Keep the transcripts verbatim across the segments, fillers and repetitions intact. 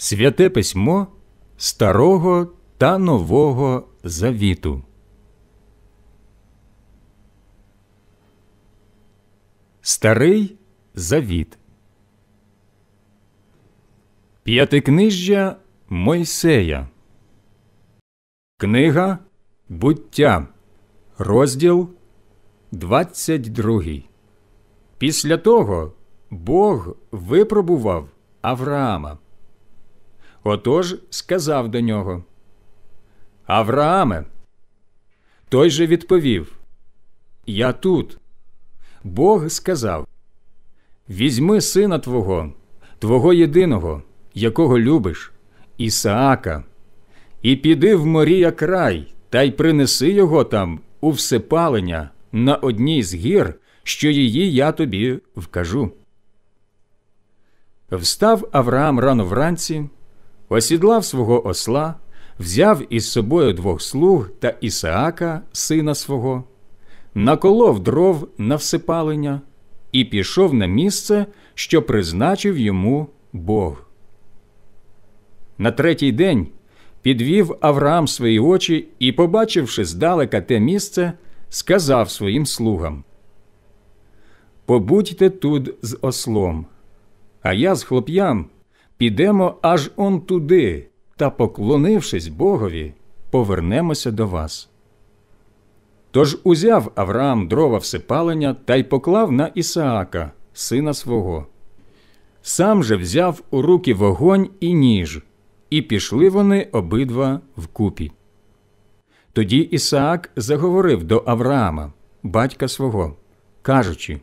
Святе письмо Старого та Нового Завіту. Старий Завіт. П'ятикнижжя Мойсея. Книга Буття, розділ двадцять другий. Після того Бог випробував Авраама. Отож сказав до нього: «Аврааме». Той же відповів: «Я тут». Бог сказав: «Візьми сина твого, твого єдиного, якого любиш, Ісаака, і піди в Морія край, та й принеси його там у всепалення на одній з гір, що її я тобі вкажу». Встав Авраам рано вранці, осідлав свого осла, взяв із собою двох слуг та Ісаака, сина свого, наколов дров на всепалення і пішов на місце, що призначив йому Бог. На третій день підвів Авраам свої очі і, побачивши здалека те місце, сказав своїм слугам: «Побудьте тут з ослом, а я з хлоп'ям підемо аж он туди, та, поклонившись Богові, повернемося до вас». Тож узяв Авраам дрова всепалення та й поклав на Ісаака, сина свого. Сам же взяв у руки вогонь і ніж, і пішли вони обидва вкупі. Тоді Ісаак заговорив до Авраама, батька свого, кажучи: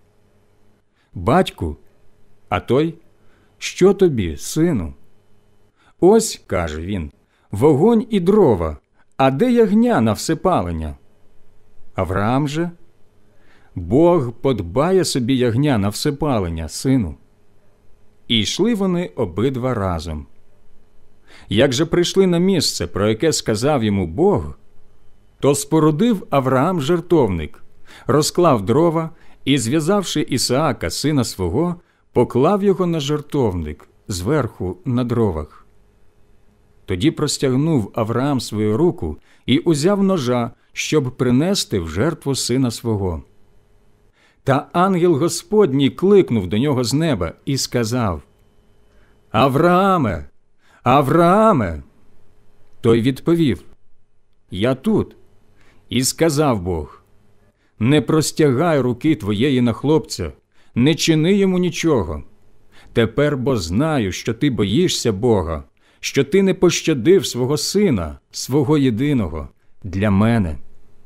«Батьку». А той: «Що тобі, сину?» «Ось, – каже він, – вогонь і дрова, а де ягня на всепалення?» Авраам же: «Бог подбає собі ягня на всепалення, сину». І йшли вони обидва разом. Як же прийшли на місце, про яке сказав йому Бог, то спорудив Авраам жертовник, розклав дрова і, зв'язавши Ісаака, сина свого, поклав його на жертовник зверху на дровах. Тоді простягнув Авраам свою руку і узяв ножа, щоб принести в жертву сина свого. Та ангел Господній кликнув до нього з неба і сказав: «Аврааме! Аврааме!» Той відповів: «Я тут». І сказав Бог: «Не простягай руки твоєї на хлопця, не чини йому нічого. Тепер бо знаю, що ти боїшся Бога, що ти не пощадив свого сина, свого єдиного, для мене».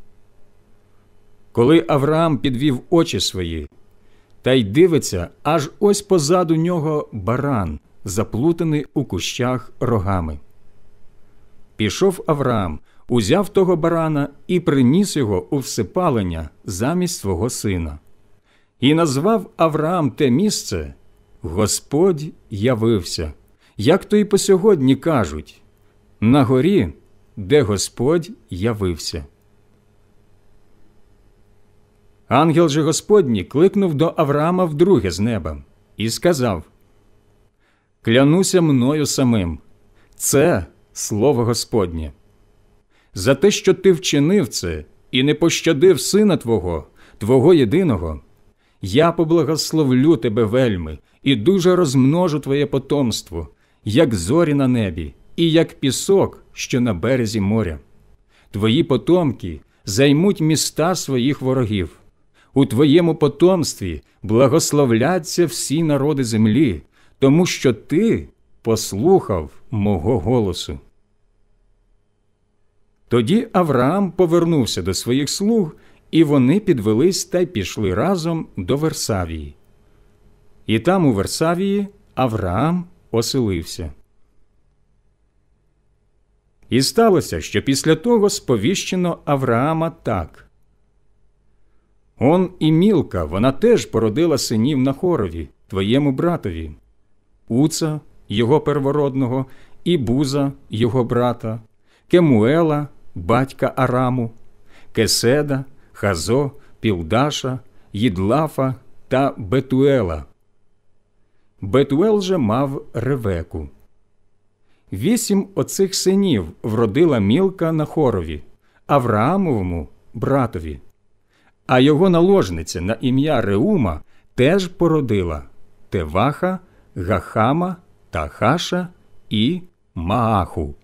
Коли Авраам підвів очі свої, та й дивиться, аж ось позаду нього баран, заплутаний у кущах рогами. Пішов Авраам, узяв того барана і приніс його у всепалення замість свого сина. І назвав Авраам те місце «Господь явився», як то і по сьогодні кажуть, «На горі, де Господь явився». Ангел же Господній кликнув до Авраама вдруге з неба і сказав: «Клянуся мною самим, це слово Господнє. За те, що ти вчинив це і не пощадив сина твого, твого єдиного, я поблагословлю тебе вельми і дуже розмножу твоє потомство, як зорі на небі і як пісок, що на березі моря. Твої потомки займуть міста своїх ворогів. У твоєму потомстві благословляться всі народи землі, тому що ти послухав мого голосу». Тоді Авраам повернувся до своїх слуг, і вони підвелись та й пішли разом до Версавії. І там у Версавії Авраам оселився. І сталося, що після того сповіщено Авраама так: «Он і Мілка, вона теж породила синів Нахорові, твоєму братові, Уца, його первородного, і Буза, його брата, Кемуела, батька Араму, Кеседа, Хазо, Пілдаша, Їдлафа та Бетуела. Бетуел же мав Ревеку. Вісім оцих синів вродила Мілка Нахорові, Авраамовому братові. А його наложниця на ім'я Реума теж породила Теваха, Гахама, Тахаша і Мааху.